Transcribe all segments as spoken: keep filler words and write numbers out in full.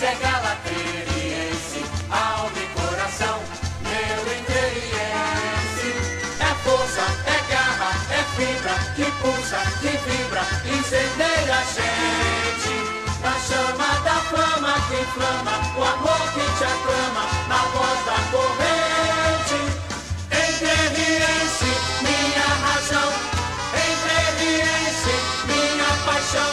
é galatriense, alma e coração, meu interiense. É força, é garra, é fibra, que pulsa, que vibra, incendeia a gente. Na chama da flama que inflama, o amor que te aclama, na voz da corrente. Entrerriense, minha razão, entrerriense, minha paixão.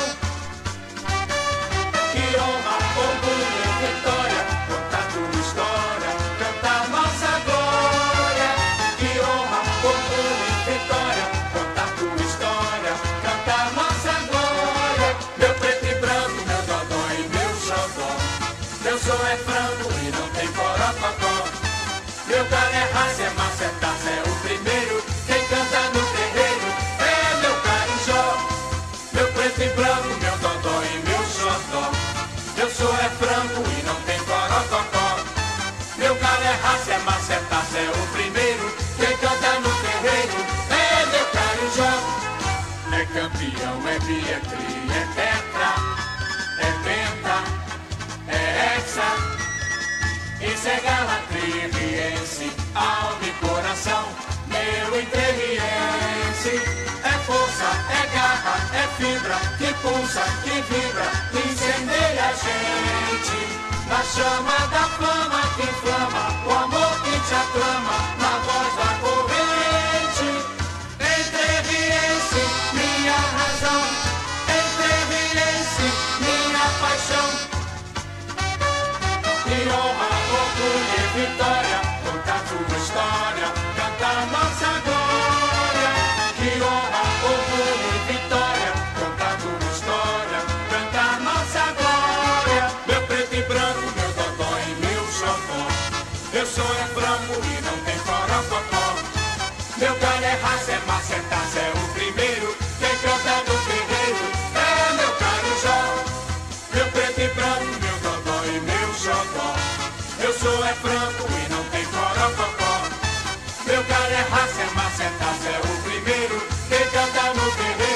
Que honra, orgulho e vitória, contar tua história, cantar nossa glória. Que honra, orgulho e vitória, contar tua história, cantar nossa glória. Meu preto e branco, meu dodó e meu xodó, meu som é frango e não tem corococó. Meu cara é raça, é massa, é taça, é o primeiro. Quem canta no terreiro é meu carijó. Meu preto e branco, meu dodó e meu xodó, meu som é frango e não tem corococó. Meu cara é raça, é massa, é taça, é o primeiro. Quem canta no terreiro é meu carijó. É campeão, é bietri, é tetra, é penta, é hexa. Isso é galatriense, alma e coração, meu interriense. É força, é garra, é fibra, que pulsa, que vibra, que incendeia a gente. Na chama da flama que inflama, o amor que te aclama, na voz da corrente. Entrerriense, minha razão, entrerriense, minha paixão. Que honra, orgulho e vitória, contar tua história, cantar nossa glória. Que honra, orgulho e vitória, contar tua história, cantar nossa glória. Meu preto e branco, meu dodó e meu xodó, meu som é frango e não tem corococó. Meu galho é raça, é massa, é taça, é o primeiro. Quem canta no terreiro é meu carijó. Meu preto e branco, meu dodó e meu xodó, meu som é frango e não tem corococó. Meu galho é raça, é massa, é taça, é o primeiro. Quem canta no terreiro